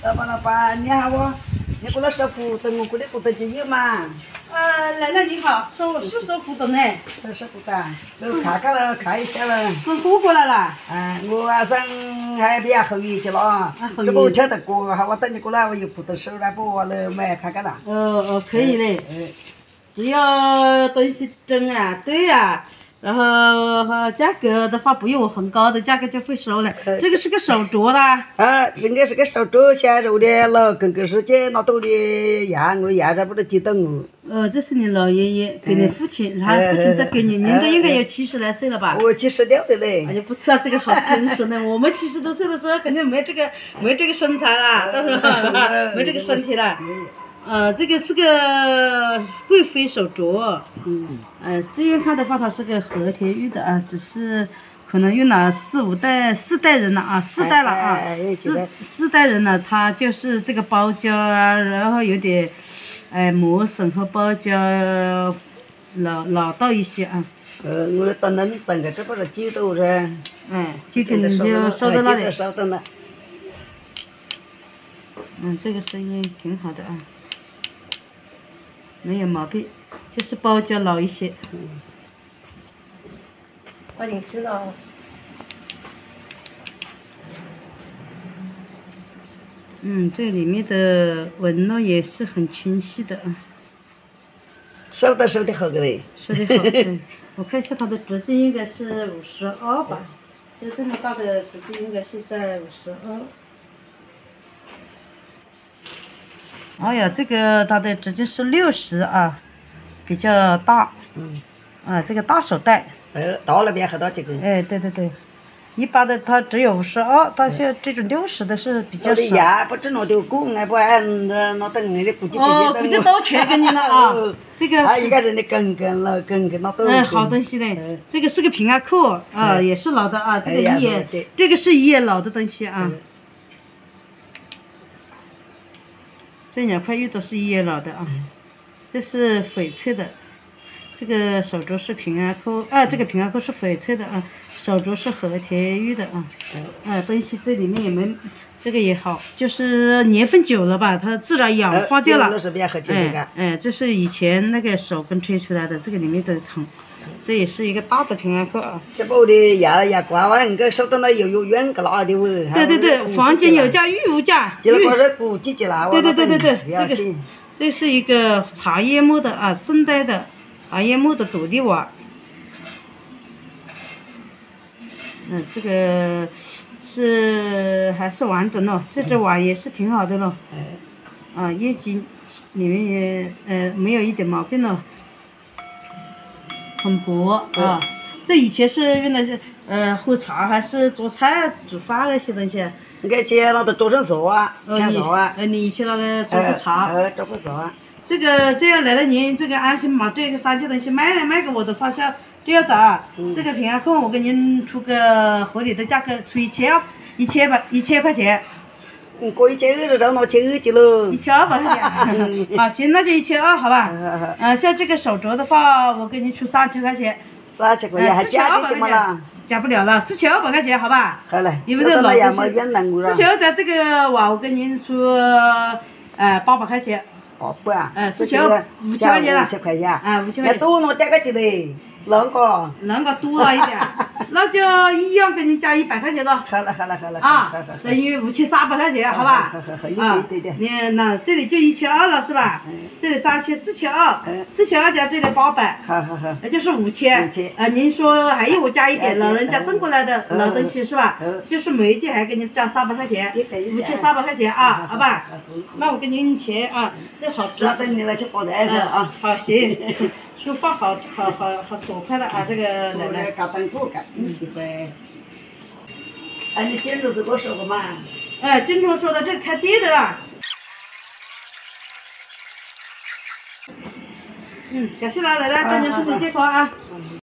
老板，老板，你好哦，你过来收胡同，我过来胡同就有嘛。 奶奶你好，收胡同哎。 收胡同，都看看了，看一下了。 是货过来了。 我晚上还比较后一去了啊。这不晓得过，我等你过来，我有胡同收了，不完了买看看了。 可以嘞。只要东西真啊，对啊。然后价格的话不用很高的价格就会收了。这个是个手镯的。 应该是个手镯鲜肉的，老公公说姐拿到的羊，我羊这不能记得我。 这是你老爷爷给你父亲，然后父亲再给你，您都应该有70来岁了吧？ 我76的嘞。 哎呀，不错，这个好精神呢。我们70多岁的时候肯定没这个身材了，到时候没这个身体了。这个是个贵妃手镯。这样看的话，它是个和田玉的啊，只是可能用了4代人了啊，4代了啊，4代人了，它就是这个包胶啊，然后有点磨损和包胶老道一些啊。 我等个，这不是9度噻。 就给你就收到那里。 收到了。 这个声音挺好的啊。没有毛病，就是包胶老一些。 快点吃了。 这里面的纹路也是很清晰的啊。 收得好个嘞。 收得好，对。我看一下它的直径应该是52吧，就这么大的直径应该是在52。哎呀，这个它的直径是60啊，比较大。这个大手袋。 大那边很大几个。 对，一般的它只有52，但是这种60的是比较少。 牙不只拿丢过，不然那等你的估计估计都全给你了啊。这个。 还一个人的公那都。 好东西嘞，这个是个平安扣啊，也是老的啊，这个是也老的东西啊。这2块玉都是1老的啊，这是翡翠的，这个手镯是平安扣，这个平安扣是翡翠的啊，手镯是和田玉的啊，东西这里面也没，这个也好，就是年份久了吧，它自然氧化掉了。这是以前那个手工吹出来的，这个里面的孔，这也是一个大的平安扣啊。 这不的牙挂完，个收到那有远个那的哦。 对，房间有价，玉无价。 这个是古迹了。 对，这是一个茶叶木的啊，宋代的茶叶木的土地瓦。这个还是完整的，这只碗也是挺好的了。液晶里面也没有一点毛病了。很薄啊，这以前是用的喝茶还是做菜煮饭那些东西？ 以前那都做成茶啊，抢茶啊。 你以前那里做过茶？ 做过茶。 这样来了您这个安心把这个3件东西卖给我的话，就要找这个平安扣，我给您出个合理的价格，出1000块钱。 过1200就拿去去了。 1200块钱。行，那就1200好吧。像这个手镯的话，我给你出3000块钱。 3000块钱还加点嘛了？ 加不了了，4200块钱好吧？ 好嘞。 你们的老东西。4200这个碗我给您出800块钱。 800啊 ？4000 5000块钱了。 5000块钱。 5000块钱。 多拿点个几嘞？ 啷个多了一点，那就一样给你加100块钱了。 好了。 等于5300块钱，好吧？ 对。 那这里就1200了是吧？这里4200加这里800。 好。 那就是5000。您说还有我加一点，老人家送过来的老东西是吧？就是每一件还给你加300块钱，5300块钱啊，好吧？那我给您钱啊，这好值。 那等你来去发财噻啊。 好，行。书法好爽快的啊，这个奶奶。 搞当过干，喜欢。你今日子给我说过嘛？ 经常说的，这开店的啦。感谢啦，奶奶，祝您身体健康啊。